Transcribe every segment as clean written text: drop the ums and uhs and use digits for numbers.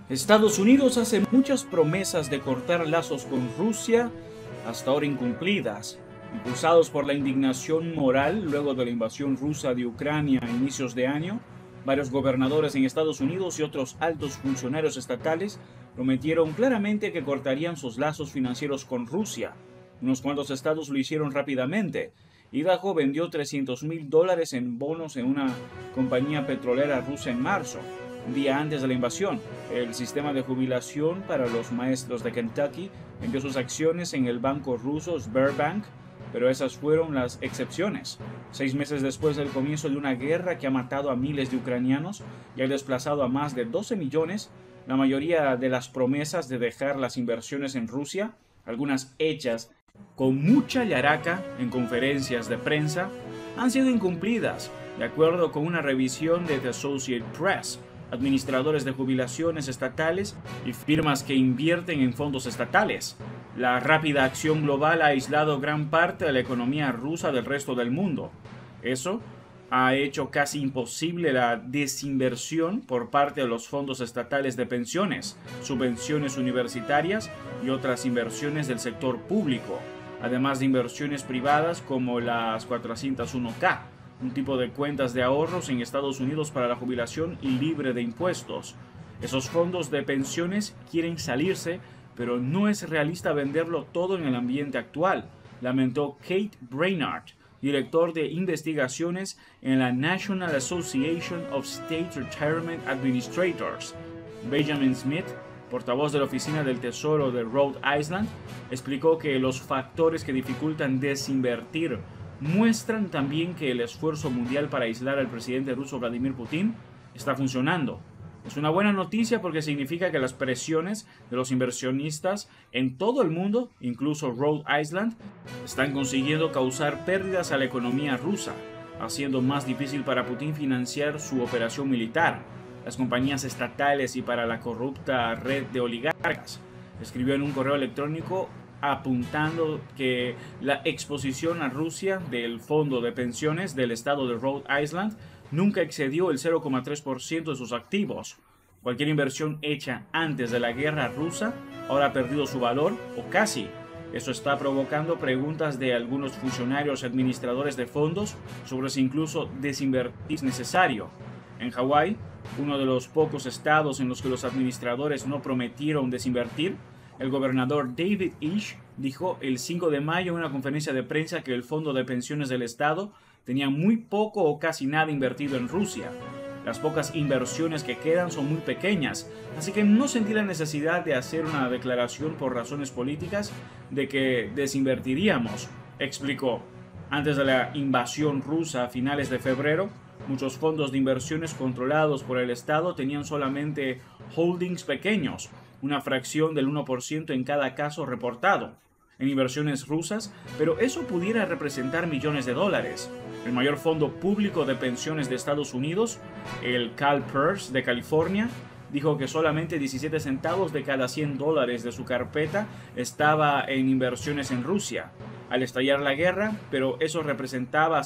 Estados Unidos hace muchas promesas de cortar lazos con Rusia, hasta ahora incumplidas. Impulsados por la indignación moral luego de la invasión rusa de Ucrania a inicios de año, varios gobernadores en Estados Unidos y otros altos funcionarios estatales prometieron claramente que cortarían sus lazos financieros con Rusia. Unos cuantos estados lo hicieron rápidamente. Idaho vendió $300,000 en bonos en una compañía petrolera rusa en marzo, un día antes de la invasión. El sistema de jubilación para los maestros de Kentucky vendió sus acciones en el banco ruso Sberbank, pero esas fueron las excepciones. 6 meses después del comienzo de una guerra que ha matado a miles de ucranianos y ha desplazado a más de 12 millones, la mayoría de las promesas de dejar las inversiones en Rusia, algunas hechas con mucha yaraca en conferencias de prensa, han sido incumplidas, de acuerdo con una revisión de The Associated Press. Administradores de jubilaciones estatales y firmas que invierten en fondos estatales. La rápida acción global ha aislado gran parte de la economía rusa del resto del mundo. Eso ha hecho casi imposible la desinversión por parte de los fondos estatales de pensiones, subvenciones universitarias y otras inversiones del sector público, además de inversiones privadas como las 401(k), un tipo de cuentas de ahorros en Estados Unidos para la jubilación y libre de impuestos. Esos fondos de pensiones quieren salirse, pero no es realista venderlo todo en el ambiente actual, lamentó Kate Brainard, director de investigaciones en la National Association of State Retirement Administrators. Benjamin Smith, portavoz de la Oficina del Tesoro de Rhode Island, explicó que los factores que dificultan desinvertir muestran también que el esfuerzo mundial para aislar al presidente ruso Vladimir Putin está funcionando. Es una buena noticia porque significa que las presiones de los inversionistas en todo el mundo, incluso Rhode Island, están consiguiendo causar pérdidas a la economía rusa, haciendo más difícil para Putin financiar su operación militar, las compañías estatales y para la corrupta red de oligarcas. Escribió en un correo electrónico apuntando que la exposición a Rusia del fondo de pensiones del estado de Rhode Island nunca excedió el 0,3% de sus activos. Cualquier inversión hecha antes de la guerra rusa ahora ha perdido su valor, o casi. Eso está provocando preguntas de algunos funcionarios administradores de fondos sobre si incluso desinvertir es necesario. En Hawái, uno de los pocos estados en los que los administradores no prometieron desinvertir, el gobernador David Ish dijo el 5 de mayo en una conferencia de prensa que el fondo de pensiones del estado tenía muy poco o casi nada invertido en Rusia. Las pocas inversiones que quedan son muy pequeñas, así que no sentí la necesidad de hacer una declaración por razones políticas de que desinvertiríamos, explicó. Antes de la invasión rusa a finales de febrero, muchos fondos de inversiones controlados por el estado tenían solamente holdings pequeños, una fracción del 1% en cada caso reportado en inversiones rusas, pero eso pudiera representar millones de dólares. El mayor fondo público de pensiones de Estados Unidos, el CalPERS de California, dijo que solamente 17 centavos de cada $100 de su carpeta estaba en inversiones en Rusia al estallar la guerra, pero eso representaba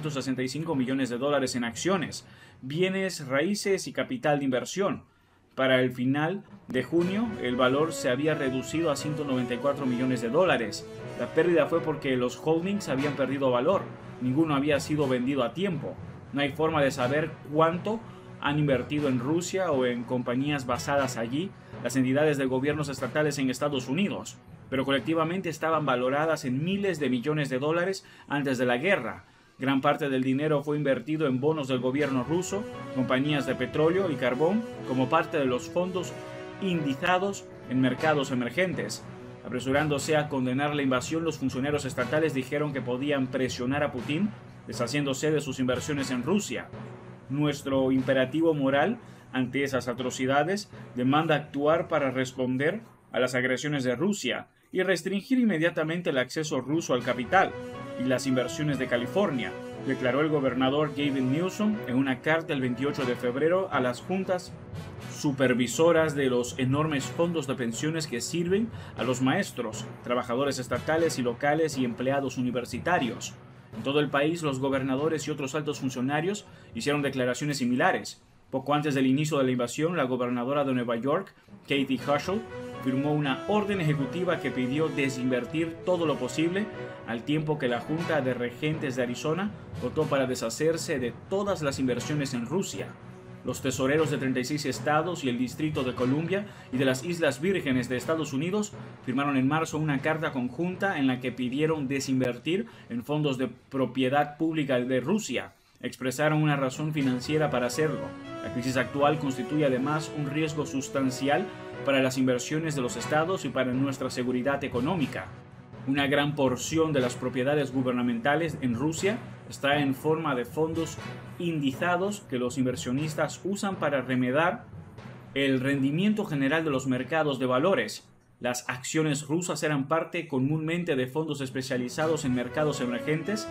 $765 millones en acciones, bienes raíces y capital de inversión. Para el final de junio, el valor se había reducido a $194 millones. La pérdida fue porque los holdings habían perdido valor. Ninguno había sido vendido a tiempo. No hay forma de saber cuánto han invertido en Rusia o en compañías basadas allí las entidades de gobiernos estatales en Estados Unidos, pero colectivamente estaban valoradas en miles de millones de dólares antes de la guerra. Gran parte del dinero fue invertido en bonos del gobierno ruso, compañías de petróleo y carbón, como parte de los fondos indizados en mercados emergentes. Apresurándose a condenar la invasión, los funcionarios estatales dijeron que podían presionar a Putin, deshaciéndose de sus inversiones en Rusia. Nuestro imperativo moral ante esas atrocidades demanda actuar para responder a las agresiones de Rusia y restringir inmediatamente el acceso ruso al capital y las inversiones de California, declaró el gobernador Gavin Newsom en una carta el 28 de febrero a las juntas supervisoras de los enormes fondos de pensiones que sirven a los maestros, trabajadores estatales y locales y empleados universitarios. En todo el país, los gobernadores y otros altos funcionarios hicieron declaraciones similares. Poco antes del inicio de la invasión, la gobernadora de Nueva York, Kathy Hochul, firmó una orden ejecutiva que pidió desinvertir todo lo posible, al tiempo que la Junta de Regentes de Arizona votó para deshacerse de todas las inversiones en Rusia. Los tesoreros de 36 estados y el Distrito de Columbia y de las Islas Vírgenes de Estados Unidos firmaron en marzo una carta conjunta en la que pidieron desinvertir en fondos de propiedad pública de Rusia. Expresaron una razón financiera para hacerlo. La crisis actual constituye además un riesgo sustancial para las inversiones de los estados y para nuestra seguridad económica. Una gran porción de las propiedades gubernamentales en Rusia está en forma de fondos indizados que los inversionistas usan para remediar el rendimiento general de los mercados de valores. Las acciones rusas eran parte comúnmente de fondos especializados en mercados emergentes,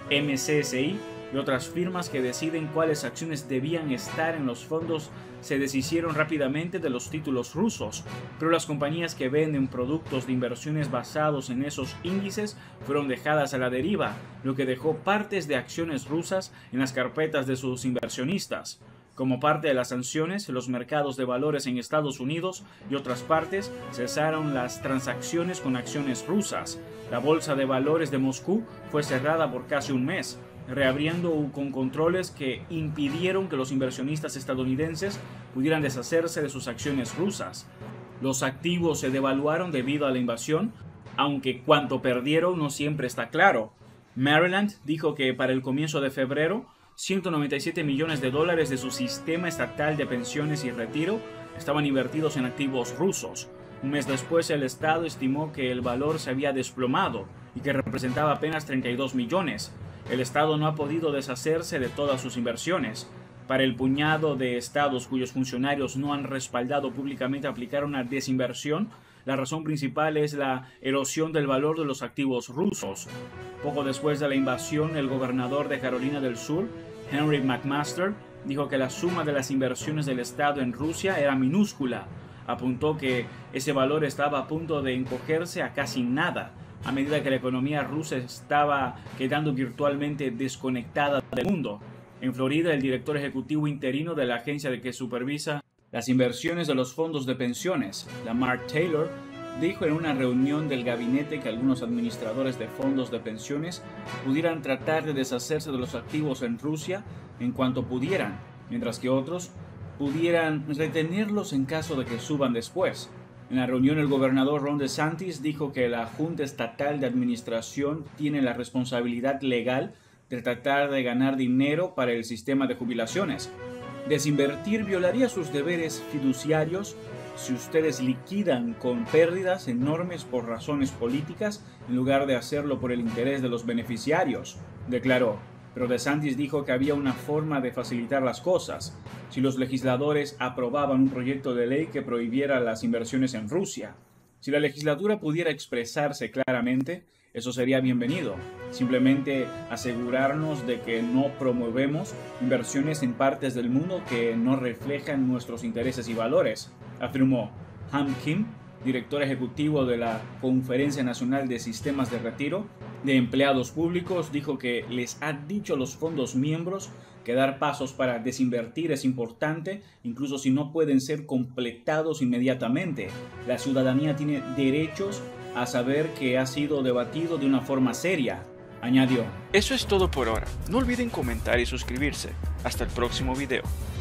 MSCI, y otras firmas que deciden cuáles acciones debían estar en los fondos se deshicieron rápidamente de los títulos rusos, pero las compañías que venden productos de inversiones basados en esos índices fueron dejadas a la deriva, lo que dejó partes de acciones rusas en las carpetas de sus inversionistas. Como parte de las sanciones, los mercados de valores en Estados Unidos y otras partes cesaron las transacciones con acciones rusas. La bolsa de valores de Moscú fue cerrada por casi un mes, reabriendo con controles que impidieron que los inversionistas estadounidenses pudieran deshacerse de sus acciones rusas. Los activos se devaluaron debido a la invasión, aunque cuánto perdieron no siempre está claro. Maryland dijo que para el comienzo de febrero, $197 millones de su sistema estatal de pensiones y retiro estaban invertidos en activos rusos. Un mes después, el Estado estimó que el valor se había desplomado y que representaba apenas 32 millones. El Estado no ha podido deshacerse de todas sus inversiones. Para el puñado de estados cuyos funcionarios no han respaldado públicamente aplicar una desinversión, la razón principal es la erosión del valor de los activos rusos. Poco después de la invasión, el gobernador de Carolina del Sur, Henry McMaster, dijo que la suma de las inversiones del Estado en Rusia era minúscula. Apuntó que ese valor estaba a punto de encogerse a casi nada, a medida que la economía rusa estaba quedando virtualmente desconectada del mundo. En Florida, el director ejecutivo interino de la agencia que supervisa las inversiones de los fondos de pensiones, Lamar Taylor, dijo en una reunión del gabinete que algunos administradores de fondos de pensiones pudieran tratar de deshacerse de los activos en Rusia en cuanto pudieran, mientras que otros pudieran retenerlos en caso de que suban después. En la reunión, el gobernador Ron DeSantis dijo que la Junta Estatal de Administración tiene la responsabilidad legal de tratar de ganar dinero para el sistema de jubilaciones. Desinvertir violaría sus deberes fiduciarios si ustedes liquidan con pérdidas enormes por razones políticas en lugar de hacerlo por el interés de los beneficiarios, declaró. Pero DeSantis dijo que había una forma de facilitar las cosas, si los legisladores aprobaban un proyecto de ley que prohibiera las inversiones en Rusia. Si la legislatura pudiera expresarse claramente, eso sería bienvenido. Simplemente asegurarnos de que no promovemos inversiones en partes del mundo que no reflejan nuestros intereses y valores, afirmó. Ham Kim, director ejecutivo de la Conferencia Nacional de Sistemas de Retiro de Empleados Públicos, dijo que les ha dicho a los fondos miembros que dar pasos para desinvertir es importante, incluso si no pueden ser completados inmediatamente. La ciudadanía tiene derechos a saber que ha sido debatido de una forma seria, añadió. Eso es todo por ahora. No olviden comentar y suscribirse. Hasta el próximo video.